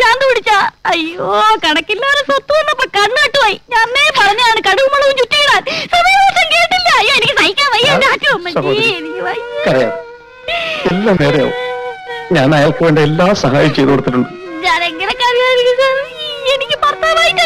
ഭ്രാന്ത് പിടിച്ച. അയ്യോ, കണക്കില്ലാതെ സ്വത്ത് വന്നപ്പോ കണ്ണുകെട്ടുപോയി. ഞാനേ പറഞ്ഞാണ് കടുകുമുളകും ചുറ്റിയിടാൻ. സമയം കേട്ടില്ല. അയ്യോ, എനിക്ക് സഹിക്കാൻ വയ്യ. എല്ലാം നേരെയാവും. ഞാൻ അയാൾക്ക് വേണ്ട എല്ലാ സഹായം ചെയ്തു കൊടുത്തിട്ടുണ്ട്. ഞാനെങ്ങനെ കഴിയാതിരിക്കും? എനിക്ക് ഭർത്താവായിട്ട്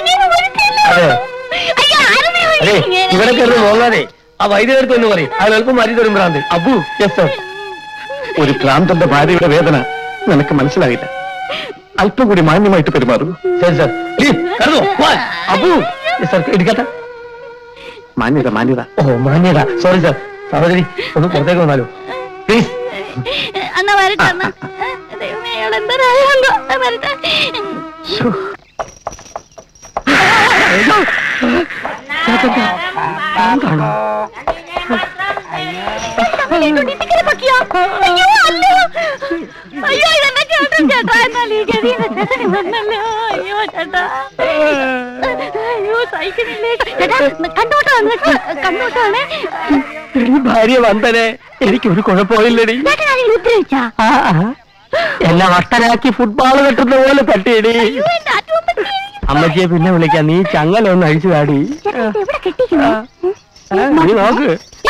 ഇവിടെ കയറി പോകാതെ ആ വൈദ്യുതി എന്ന് പറയും. അയാൾ എളുപ്പം മാറ്റി തരും ഭ്രാന്ത്. Abu, yes sir. ഒരു ഭ്രാന്തന്റെ ഭാര്യയുടെ വേദന നിനക്ക് മനസ്സിലായില്ല. അല്പം കൂടി മാന്യമായിട്ട് പെരുമാറൂ. ശരി സർ. അബു, സർ എടുക്കട്ടെ. മാന്യത മാന്യത. ഓ മാന്യത. Sorry sir. സഹോദരി ഒന്ന് പുറത്തേക്ക് വന്നാലോ പ്ലീസ്. അന്നാ വരട്ടെ. ഭാര്യ വന്നനെ എനിക്കൊരു കുഴപ്പമില്ലടി. എന്നെ വട്ടനാക്കി ഫുട്ബോൾ കെട്ടുന്ന പോലെ തട്ടിയടി. അമ്മച്ചിയെ പിന്നെ വിളിക്കാം. നീ ചങ്ങലൊന്ന് അഴിച്ചു കാടി. നീ നോക്ക്.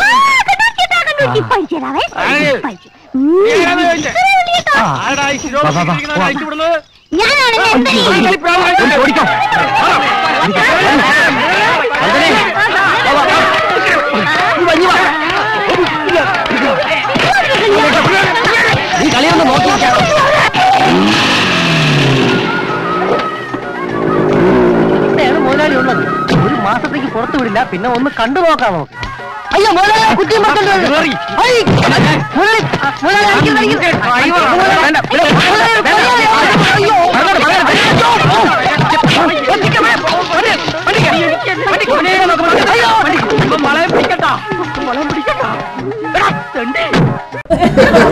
നീ കളിയൊന്ന് നോക്കി. മുതലാളി ഉള്ളത് ഒരു മാസത്തേക്ക് പുറത്തു വിടില്ല. പിന്നെ ഒന്ന് കണ്ടു നോക്കാം നമുക്ക്. അയ്യോ മുതലാളി, കുട്ടി മലയം പിടിക്കട്ടാ.